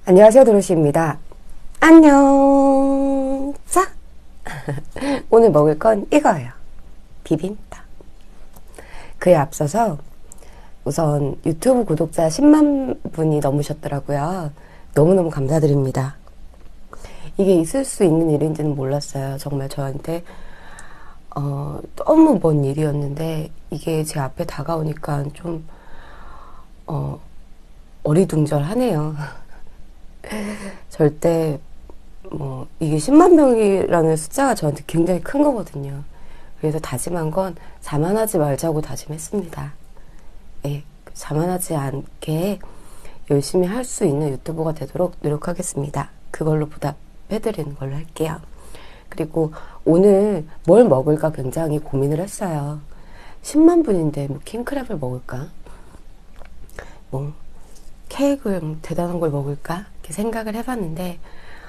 안녕하세요, 도로시입니다. 안녕. 자, 오늘 먹을 건 이거예요. 비빔밥. 그에 앞서서 우선 유튜브 구독자 10만 분이 넘으셨더라고요. 너무너무 감사드립니다. 이게 있을 수 있는 일인지는 몰랐어요. 정말 저한테 너무 먼 일이었는데 이게 제 앞에 다가오니까 좀 어리둥절하네요. 절대 이게 10만 명이라는 숫자가 저한테 굉장히 큰 거거든요. 그래서 다짐한 건 자만하지 말자고 다짐했습니다. 예, 자만하지 않게 열심히 할 수 있는 유튜버가 되도록 노력하겠습니다. 그걸로 보답해드리는 걸로 할게요. 그리고 오늘 뭘 먹을까 굉장히 고민을 했어요. 10만 분인데 킹크랩을 먹을까? 케이크를 대단한 걸 먹을까? 이렇게 생각을 해봤는데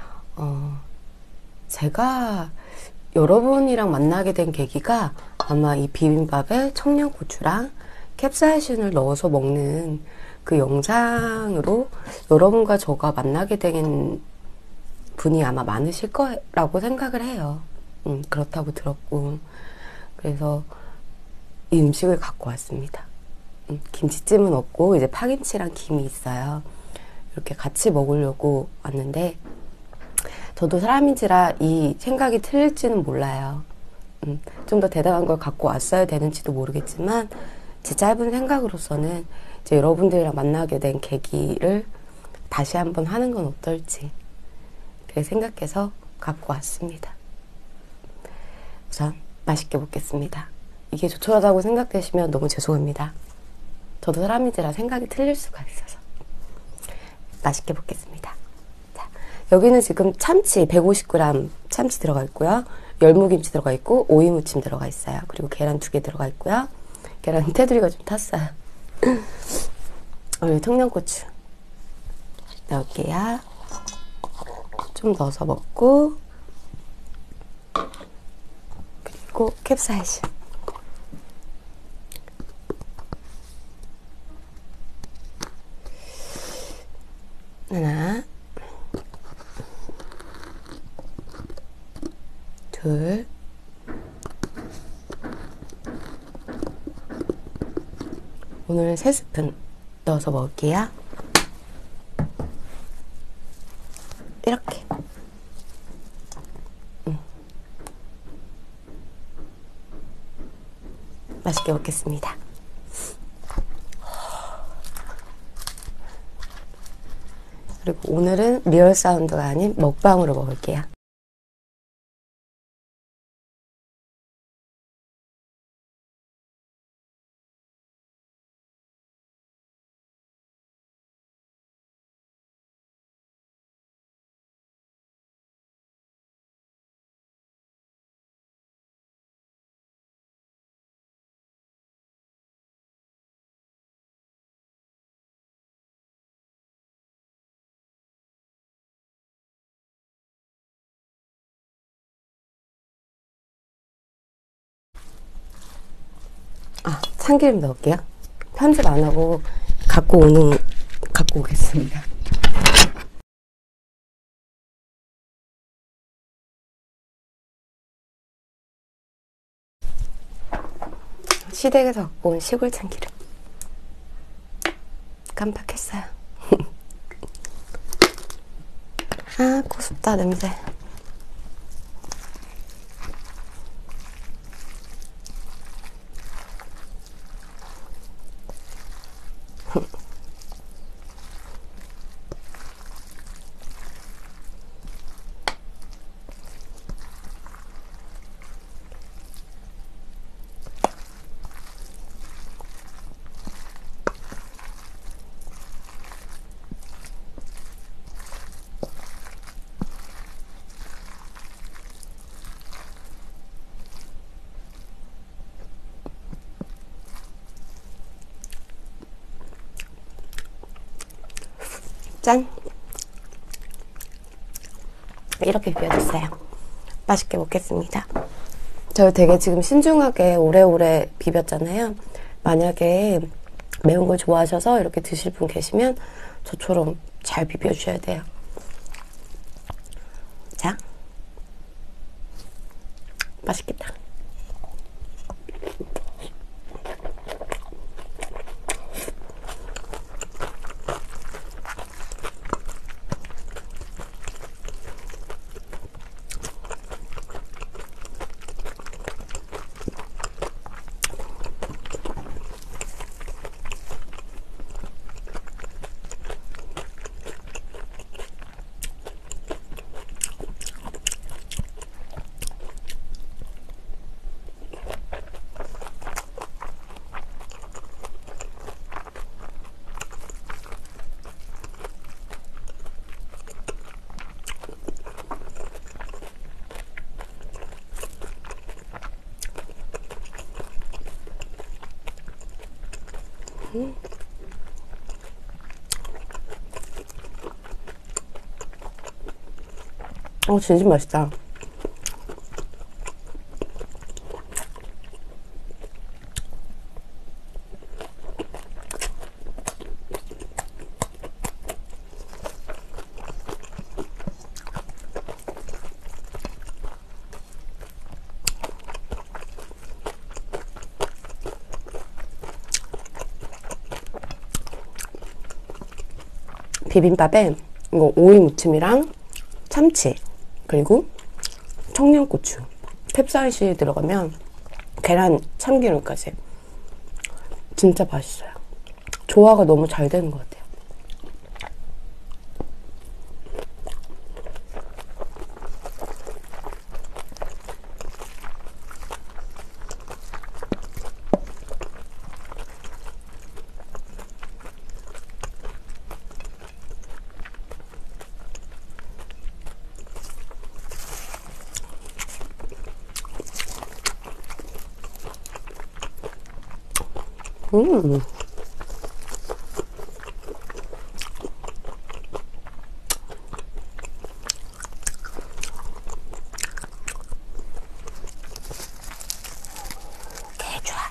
제가 여러분이랑 만나게 된 계기가 아마 이 비빔밥에 청양고추랑 캡사이신을 넣어서 먹는 그 영상으로 여러분과 저가 만나게 된 분이 아마 많으실 거라고 생각을 해요. 그렇다고 들었고, 그래서 이 음식을 갖고 왔습니다. 김치찜은 없고 이제 파김치랑 김이 있어요. 이렇게 같이 먹으려고 왔는데 저도 사람인지라 이 생각이 틀릴지는 몰라요. 좀 더 대단한 걸 갖고 왔어야 되는지도 모르겠지만 제 짧은 생각으로서는 이제 여러분들이랑 만나게 된 계기를 다시 한번 하는 건 어떨지 그렇게 생각해서 갖고 왔습니다. 우선 맛있게 먹겠습니다. 이게 조촐하다고 생각되시면 너무 죄송합니다. 저도 사람인지라 생각이 틀릴 수가 있어서 맛있게 먹겠습니다. 자, 여기는 지금 참치 150g 참치 들어가 있고요. 열무김치 들어가 있고 오이무침 들어가 있어요. 그리고 계란 2개 들어가 있고요. 계란 테두리가 좀 탔어요. 여기 청양고추 넣을게요. 좀 넣어서 먹고 그리고 캡사이신 하나, 둘, 오늘 3스푼 넣어서 먹을게요. 이렇게. 맛있게 먹겠습니다. 그리고 오늘은 리얼 사운드가 아닌 먹방으로 먹을게요. 참기름 넣을게요. 편집 안 하고 갖고 오겠습니다. 시댁에서 갖고 온 시골 참기름. 깜빡했어요. 아, 고소다, 냄새. 짠! 이렇게 비벼줬어요. 맛있게 먹겠습니다. 저 되게 지금 신중하게 오래오래 비볐잖아요. 만약에 매운 걸 좋아하셔서 이렇게 드실 분 계시면 저처럼 잘 비벼주셔야 돼요. 자, 맛있겠다. 진짜 맛있다. 비빔밥에 이거 오이 무침이랑 참치 그리고 청양고추 캡사이신이 들어가면 계란 참기름까지 진짜 맛있어요. 조화가 너무 잘 되는 것 같아요. 음. 개 좋아.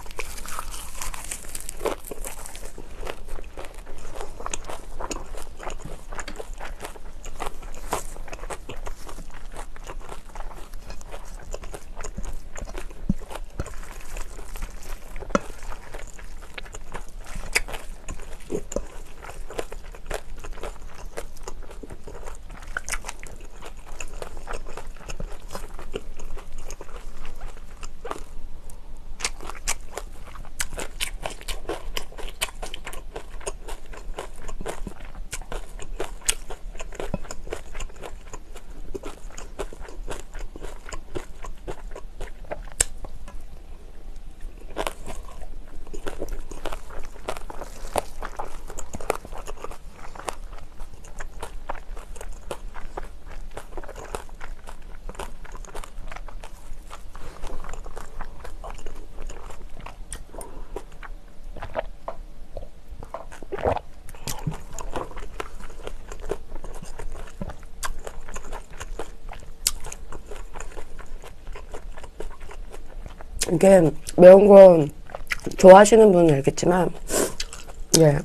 이게 매운 거 좋아하시는 분은 알겠지만 예,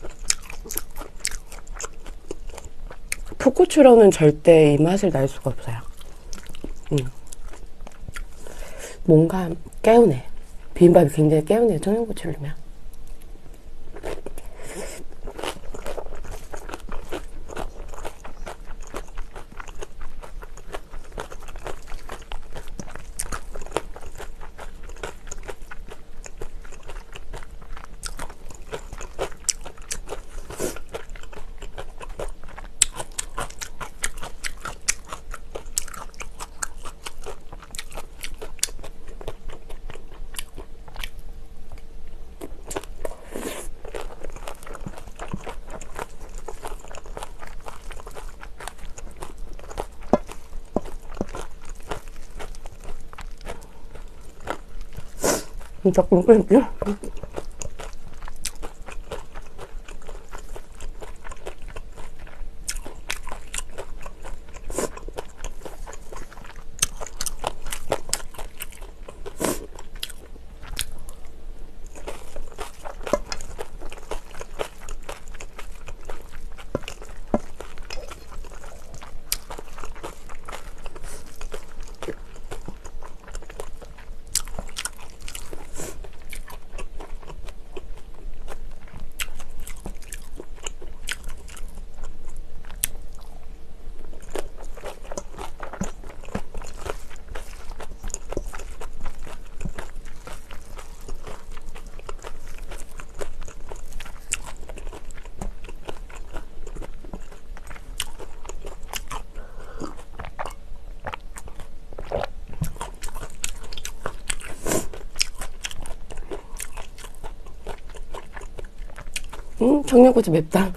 풋고추로는 절대 이 맛을 낼 수가 없어요. 뭔가 개운해. 비빔밥이 굉장히 개운해요. 청양고추를 넣으면. 조금 끓였죠? 청양고추 맵다.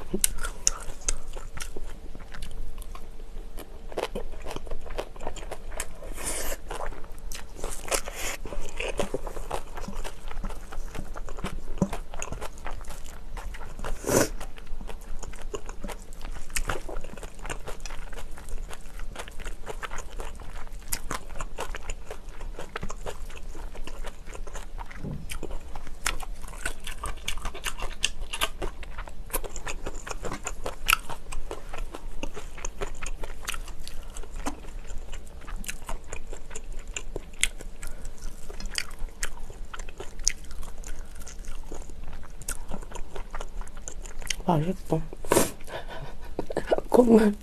맛있어. 콧물.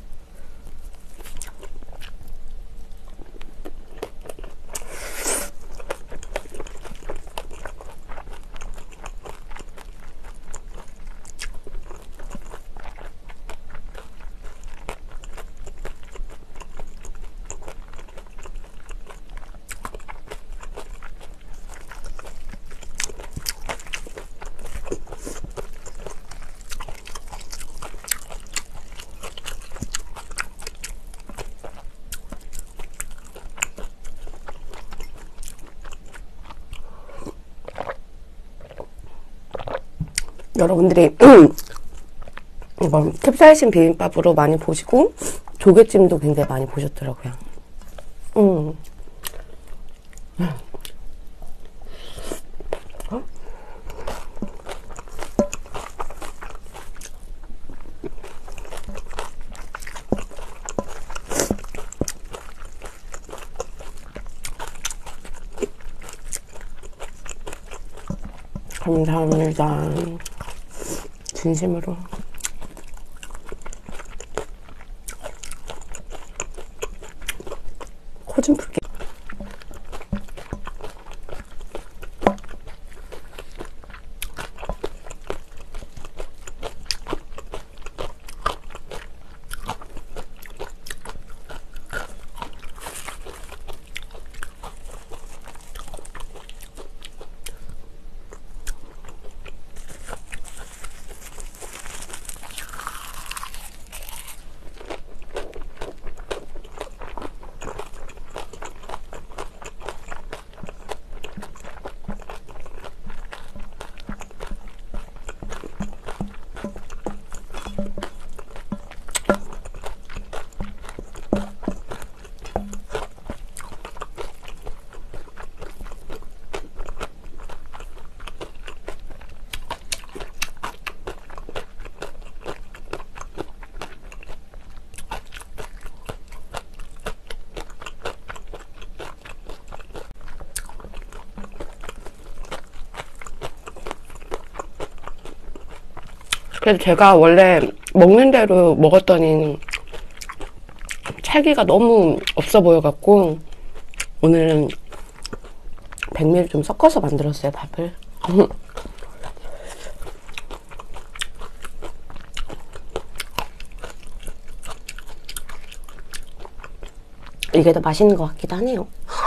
여러분들이 이거 캡사이신 비빔밥으로 많이 보시고 조개찜도 굉장히 많이 보셨더라고요. 감사합니다. 진심으로. 코 좀 풀게. 그래서 제가 원래 먹는 대로 먹었더니 찰기가 너무 없어 보여갖고 오늘은 백미를 좀 섞어서 만들었어요, 밥을. 이게 더 맛있는 것 같기도 하네요.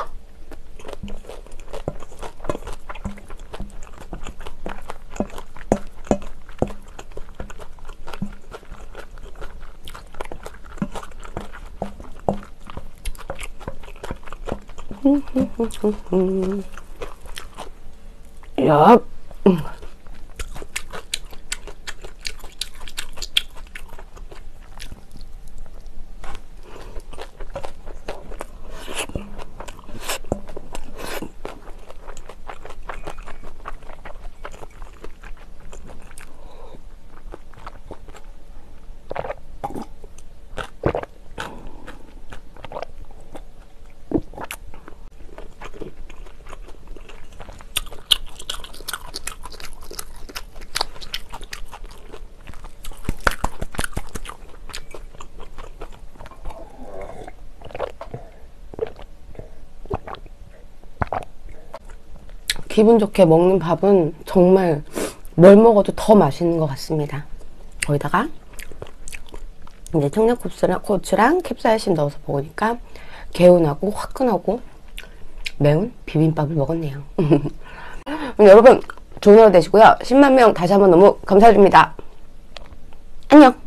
야. 기분 좋게 먹는 밥은 정말 뭘 먹어도 더 맛있는 것 같습니다. 거기다가 이제 청양고추랑 캡사이신 넣어서 먹으니까 개운하고 화끈하고 매운 비빔밥을 먹었네요. 여러분, 좋은 하루 되시고요. 10만 명 다시 한번 너무 감사드립니다. 안녕.